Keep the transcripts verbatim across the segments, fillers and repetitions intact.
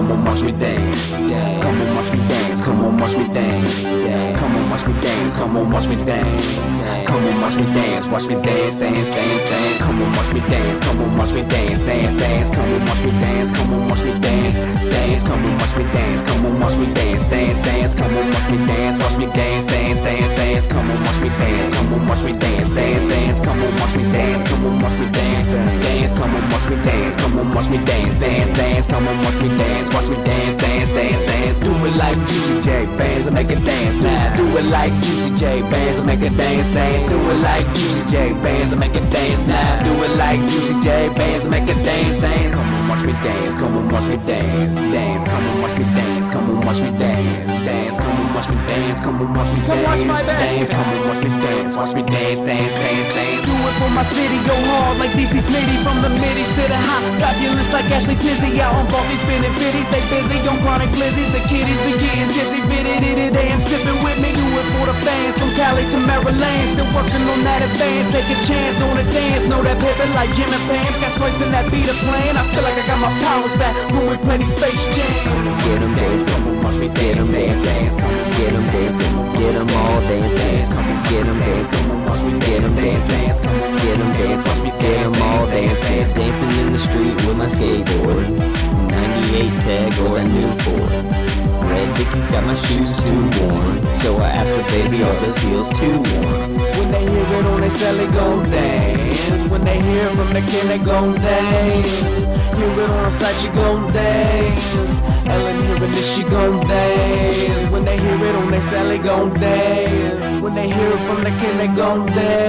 come on, watch me dance. Yeah. Come on, watch me dance. Come on, watch me dance. Yeah. Come on, watch me dance. Come on, watch me dance. Yeah. Come on, watch me dance. Watch me dance, dance, dance, dance. Come on, watch me dance. Come on, watch me dance, dance, dance. Come on, watch me dance. Come on, watch me dance, dance. Come on, watch me dance. Come on, watch me dance, dance, dance. Come on, watch me dance. Watch me dance, dance, dance, dance. Come on, watch me dance. Come on, watch me dance, dance, dance. Come on, watch me dance. Come on, watch me dance, dance. Come on, watch me dance. Come on, watch me dance, dance, dance. Come on, watch me dance. Watch me dance, dance, dance, dance. Do it like Juicy J Bands and make a dance now. Do it like Juicy J Bands and make a dance, dance. Do it like Juicy J Bands and make a dance now. Do it like Juicy J Bands and make a dance, dance. Come on, watch me dance. Come on, watch me dance, dance. Come on, watch me dance. Come on, watch me dance, dance. Come on, watch me dance. Come on, watch me dance, dance. Come on, watch me dance. Watch me dance, dance, dance, dance. Do it for my city, go hard like D C Smitty. From the middies to the hot fabulous like Ashley Tisdale. Out on Baldy spinning fifties, stay busy on chronic glizzies. The kiddies be getting dizzy, bitty ditty. They am sipping with me. Do it for the fans from Cali to Maryland. Still working on that advance. Take a chance on the dance. Know that pivot like Jim and Pam. Got strength in that beat of playing. I feel like I got my powers back when we play the Space Jam. Get 'em dancing, come on, watch me dance, dance, dance. Get 'em dancing, get 'em all dancing. Come on, get 'em dancing, come on, watch me dance, dance, dance. Come on, get 'em dancing, watch me get 'em all dancing. Dancing in the street with my skateboard, ninety-eight tag or a new Ford. Red Dickies got my shoes too worn, so I asked her, baby, are those heels too warm? When they hear it on they cell, they gon' dance. When they hear from the king, they gon' dance. Hear it on the site, she gon' dance. Ellen hearing this, she gon' dance. When they hear it on they cell, they gon' dance. When they hear it from the king, they gon'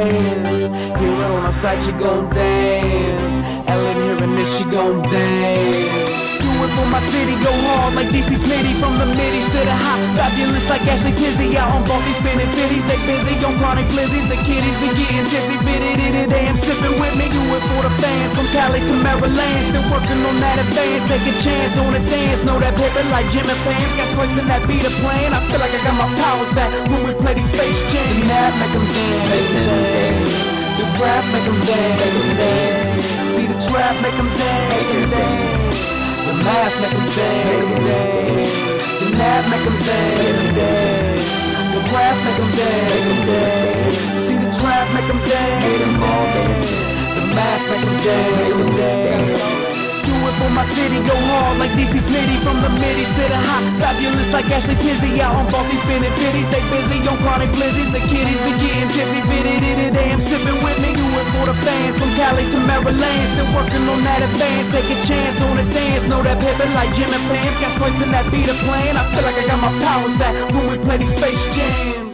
dance. Hear it on the site, she gon' dance. Ellen hearing this, she gon' dance. Do it for my city, go hard like D C Smitty. From the middies to the hot fabulous like Ashley Tisdale. Out on Baldy spinning fifties, stay busy on chronic glizzies. The kiddies be getting dizzy, bitty ditty. They am sipping with me. Do it for the fans from Cali to Maryland. Still working on that advance. Take a chance on the dance. Know that pivot like Jim and Pam. Got strength in that beat of playing. I feel like I got my powers back when we play the Space Jam. The nap make 'em dance, make 'em dance. The rap make 'em dance, make 'em dance. See the trap make 'em dance, make 'em dance. The math make 'em dance, the nap make 'em dance, the rap make 'em dance, see the trap make 'em dance, the math make 'em dance. Do it for my city, go hard like D C Smitty. From the middies to the hot fabulous like Ashley Tisdale. Out on Baldy spinning fifties, stay busy on chronic glizzies. The kiddies be getting dizzy, bitty ditty. They am sipping with me. Do it for the fans from Cali to Maryland. Still working on that advance. Take a chance on the dance. Know that pivot like Jim and Pam. Got strength in that beat of playing. I feel like I got my powers back when we play the Space Jam.